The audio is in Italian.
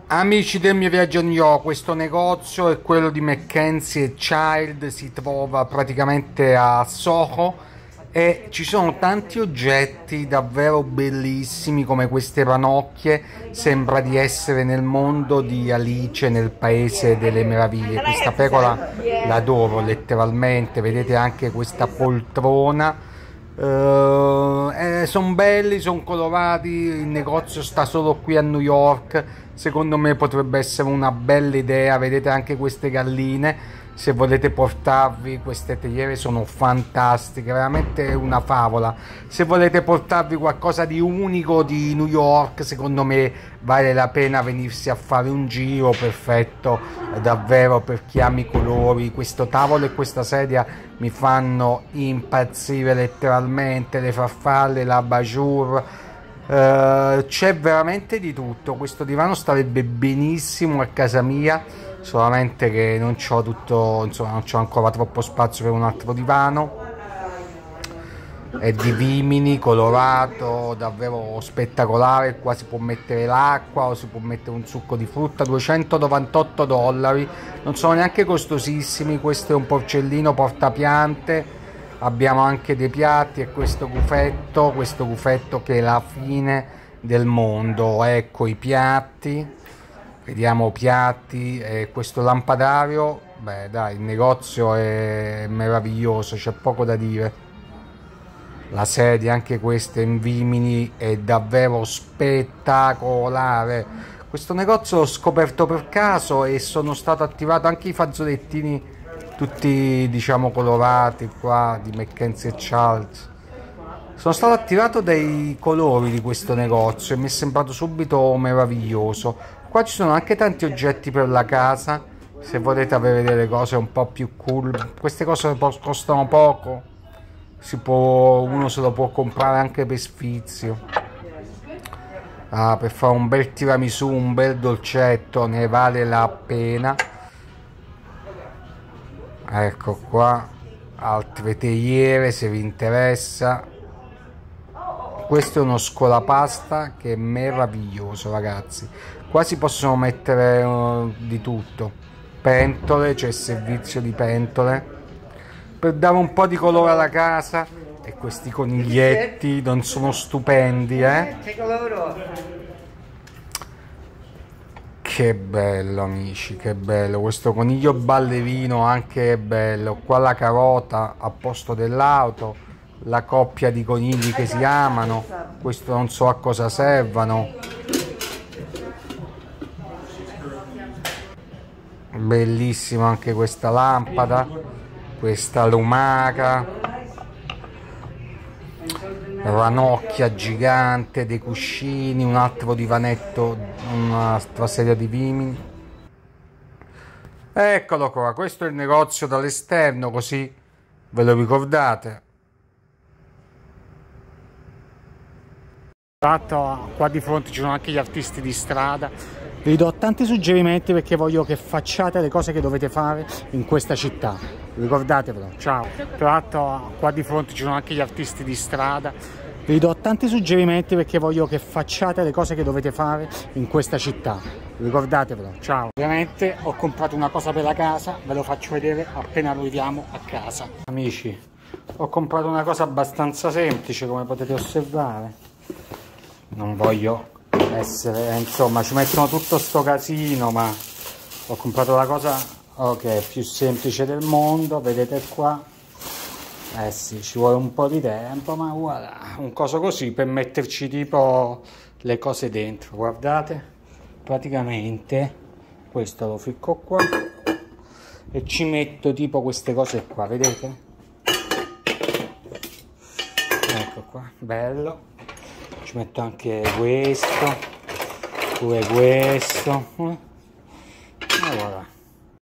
Amici del mio viaggio a New York, questo negozio è quello di Mackenzie Child, si trova praticamente a Soho e ci sono tanti oggetti davvero bellissimi come queste ranocchie, sembra di essere nel mondo di Alice nel paese delle meraviglie. Questa pecora l'adoro letteralmente, vedete anche questa poltrona. Sono belli, sono colorati, il negozio sta solo qui a New York, secondo me potrebbe essere una bella idea. Vedete anche queste galline, se volete portarvi queste teiere sono fantastiche, veramente una favola. Se volete portarvi qualcosa di unico di New York, secondo me vale la pena venirsi a fare un giro, perfetto davvero per chi ama i colori. Questo tavolo e questa sedia mi fanno impazzire letteralmente, le farfalle, la bajour, c'è veramente di tutto. Questo divano starebbe benissimo a casa mia, solamente che non c'ho tutto, insomma non c'ho ancora troppo spazio per un altro divano. È di vimini, colorato, davvero spettacolare. Qua si può mettere l'acqua o si può mettere un succo di frutta. $298, non sono neanche costosissimi. Questo è un porcellino portapiante. Abbiamo anche dei piatti e questo gufetto che è la fine del mondo. Ecco i piatti, vediamo piatti e questo lampadario. Beh dai, il negozio è meraviglioso, c'è poco da dire. La sedia, anche questa in vimini, è davvero spettacolare. Questo negozio l'ho scoperto per caso e sono stato attivato anche i fazzolettini, tutti diciamo colorati qua di Mackenzie Charles. Sono stato attirato dai colori di questo negozio e mi è sembrato subito meraviglioso. Qua ci sono anche tanti oggetti per la casa, se volete avere delle cose un po' più cool. Queste cose costano poco, uno se lo può comprare anche per sfizio. Per fare un bel tiramisù, un bel dolcetto, ne vale la pena. Ecco qua altre teiere se vi interessa. Questo è uno scolapasta che è meraviglioso, ragazzi. Qua si possono mettere di tutto, pentole, c'è servizio di pentole per dare un po' di colore alla casa. E questi coniglietti non sono stupendi, eh? Che bello amici, che bello, questo coniglio ballerino anche è bello. Qua la carota a posto dell'auto, la coppia di conigli che si amano, questo non so a cosa servano. Bellissima anche questa lampada, questa lumaca, ranocchia gigante, dei cuscini, un altro divanetto, un'altra serie di vimini. Eccolo qua, questo è il negozio dall'esterno, così ve lo ricordate. Qua di fronte ci sono anche gli artisti di strada. Vi do tanti suggerimenti perché voglio che facciate le cose che dovete fare in questa città, ricordatevelo. Ciao. Tra l'altro qua di fronte ci sono anche gli artisti di strada. Vi do tanti suggerimenti perché voglio che facciate le cose che dovete fare in questa città, ricordatevelo. Ciao. Ovviamente ho comprato una cosa per la casa, ve lo faccio vedere appena arriviamo a casa. Amici, ho comprato una cosa abbastanza semplice, come potete osservare. Non voglio essere, insomma, ci mettono tutto sto casino, ma ho comprato la cosa più semplice del mondo. Vedete qua, sì, ci vuole un po' di tempo, ma guarda, un coso così per metterci tipo le cose dentro. Guardate, praticamente questo lo ficco qua e ci metto tipo queste cose qua, vedete? Ecco qua, bello. Ci metto anche questo, pure questo. Voilà.